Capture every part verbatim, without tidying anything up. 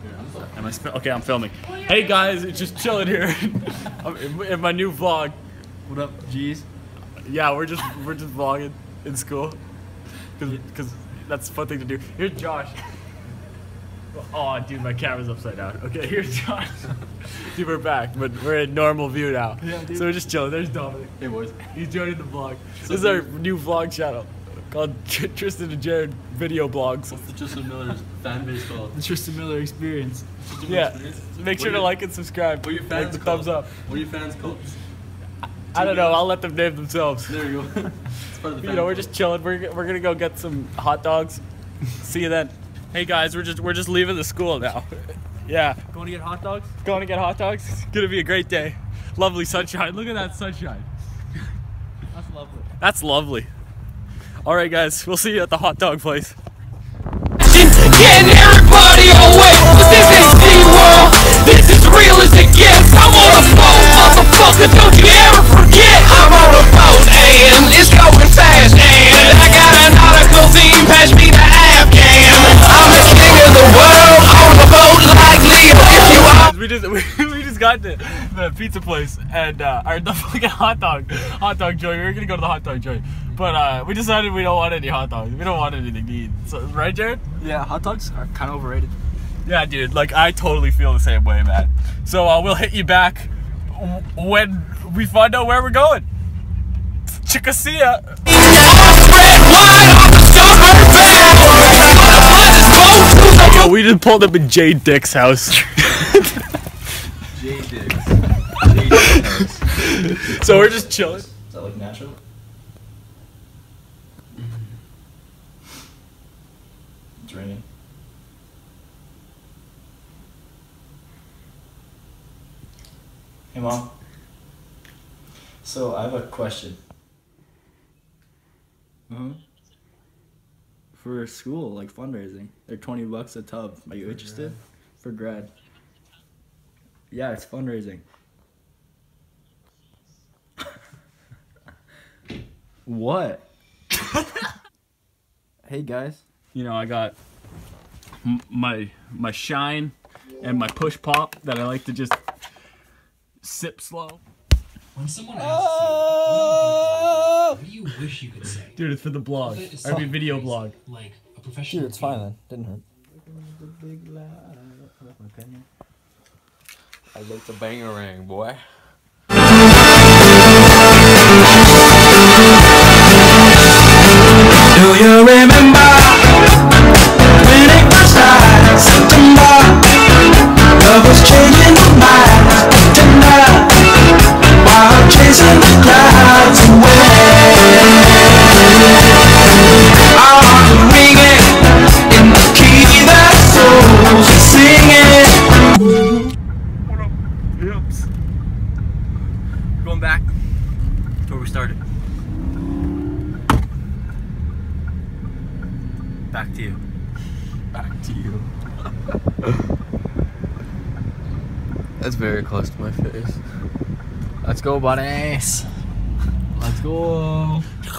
Am I okay, I'm filming. Hey guys, it's just chilling here in, in my new vlog. What up, G's? Yeah, we're just we're just vlogging in school, cause, cause that's a fun thing to do. Here's Josh. Oh, dude, my camera's upside down. Okay, here's Josh. Dude, we're back, but we're in normal view now. Yeah, dude. So we're just chilling. There's Dominic. Hey, boys. He's joining the vlog. So this is our new vlog channel called Tristan and Jared Video Blogs. What's the Tristan Miller's fan base called? The Tristan Miller Experience. Tristan yeah. Experience? Make sure to like and subscribe. What are your fans like called? Thumbs up. What are your fans called? I don't know. I'll let them name themselves. There you go. It's part of the you know, we're just chilling. We're we're gonna go get some hot dogs. See you then. Hey guys, we're just we're just leaving the school now. Yeah. Going to get hot dogs? Going to get hot dogs. It's gonna be a great day. Lovely sunshine. Look at that sunshine. That's lovely. That's lovely. All right, guys. We'll see you at the hot dog place. Getting everybody away, but this ain't SeaWorld. This is real as it gets. I'm on a boat, motherfucker. Don't you ever forget. I'm on a boat and it's going fast. And I got an nautical theme. Pass me the Afghan. I'm the king of the world on a boat like Leo. If you are. We just we, we just got to the pizza place and uh, or the fucking hot dog hot dog joint. We were gonna go to the hot dog joint, but uh, we decided we don't want any hot dogs. We don't want anything to eat. So, right, Jared? Yeah, hot dogs are kind of overrated. Yeah, dude. Like I totally feel the same way, man. So uh, we'll hit you back when we find out where we're going. Chickasia. Yo, we just pulled up in Jay Dick's house. Jay Dick's. Jay Dick's house. So we're just chilling. Does that look natural? It's raining. Hey, Mom. So I have a question. Uh-huh. For school, like fundraising. They're twenty bucks a tub. Are you For interested? grad. For grad. Yeah, it's fundraising. What? Hey guys. You know, I got m my my shine and my push pop that I like to just sip slow. When someone asks you, what do you, what do you wish you could say? Dude, it's for the blog. It's I mean, something video crazy, blog. Like a professional. Dude, it's fine then. Didn't hurt. I like the bangarang, boy. Do you remember when it was like September? Love was changing minds tonight while chasing the clouds away. Our hearts are ringing in the key that souls are singing. What up? Yips. Going back to where we started. Back to you. Back to you. That's very close to my face. Let's go, buddies. Let's go.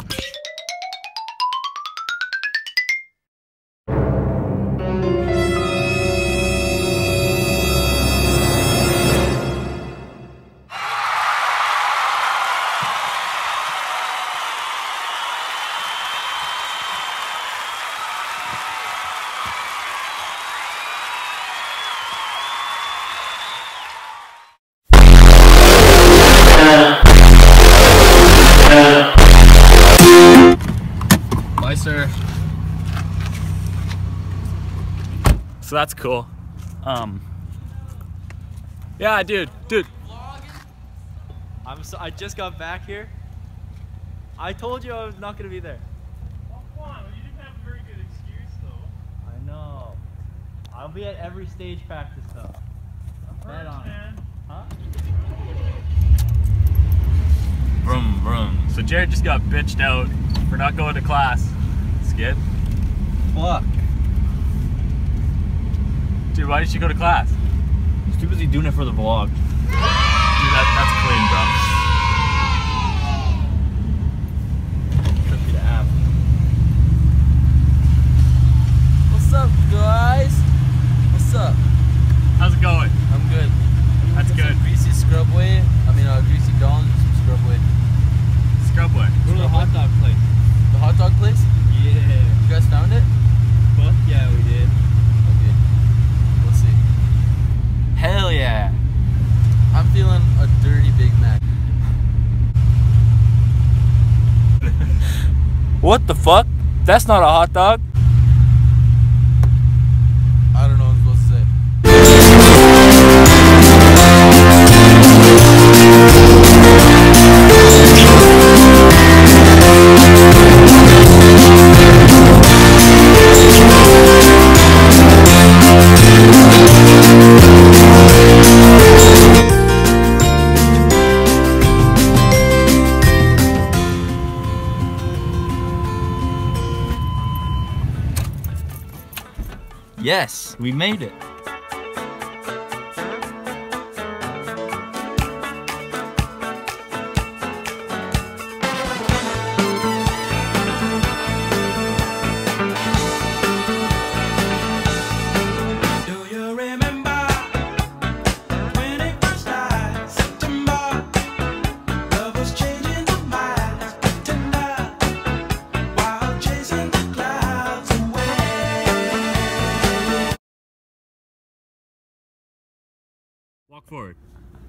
Bye, sir. So that's cool. Um. Yeah, dude, dude. I'm so, I just got back here. I told you I was not gonna be there. Oh, come on, you didn't have a very good excuse, though. I know. I'll be at every stage practice though. Bet on it. Huh? Vroom, vroom. So Jared just got bitched out for not going to class. Skid? Fuck. Dude, why didn't you go to class? He's too busy doing it for the vlog. Dude, that, that's clean, bro. Took me to app. What's up, guys? What's up? What the fuck? That's not a hot dog. I don't know what I'm supposed to say. Yes, we made it. Walk forward.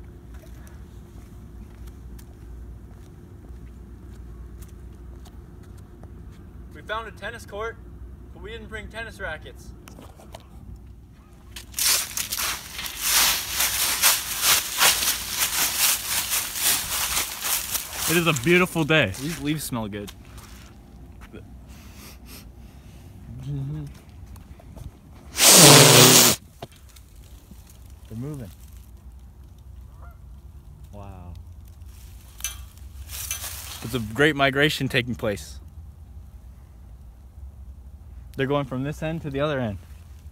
We found a tennis court, but we didn't bring tennis rackets. It is a beautiful day. These leaves smell good. They're moving. Wow. There's a great migration taking place. They're going from this end to the other end.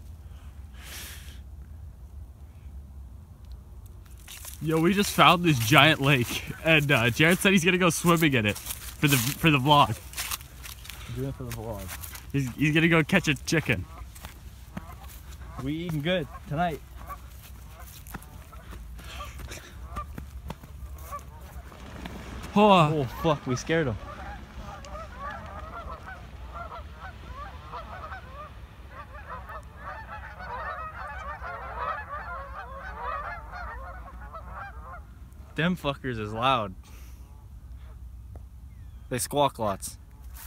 Yo, we just found this giant lake, and uh, Jared said he's gonna go swimming in it for the for the vlog. I'm doing it for the vlog. He's, he's gonna go catch a chicken. We eating good tonight. Oh, Oh fuck, we scared him. Them fuckers is loud. They squawk lots.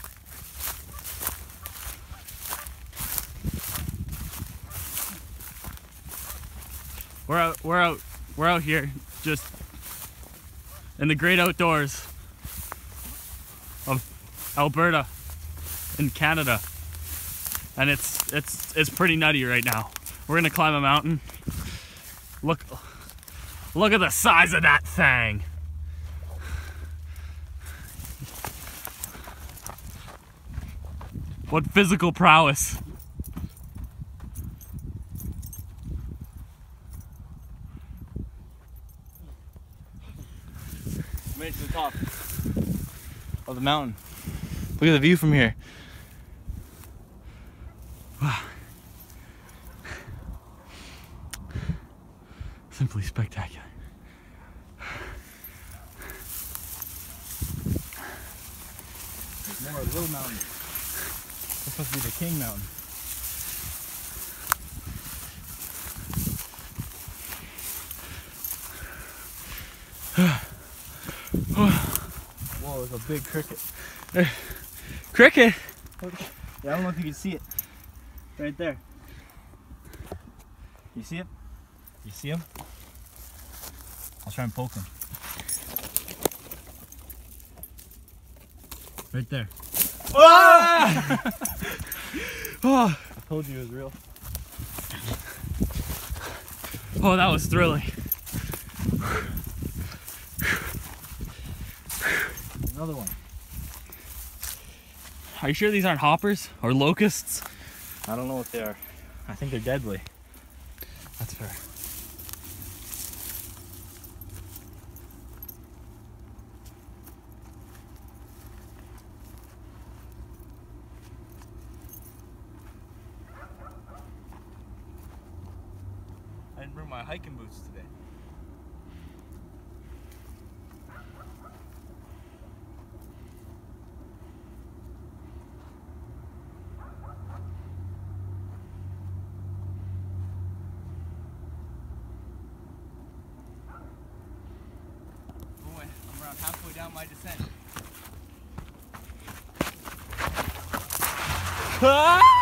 we're out, we're out, we're out here, just in the great outdoors of Alberta in Canada, and it's it's it's pretty nutty right now. We're gonna climb a mountain. Look, look at the size of that thing. What physical prowess. Made it to the top of the mountain. Look at the view from here. Wow. Simply spectacular. There's more little mountains. This must be the King Mountain. Whoa, there's a big cricket. Cricket? Yeah, I don't know if you can see it. Right there. You see it? You see him? I'll try and poke him. Right there. Ah! Oh, I told you it was real. oh, that was thrilling. Another one. Are you sure these aren't hoppers or locusts? I don't know what they are. I think they're deadly. That's fair. I didn't bring my hiking boots today. I'm around halfway down my descent. Ah!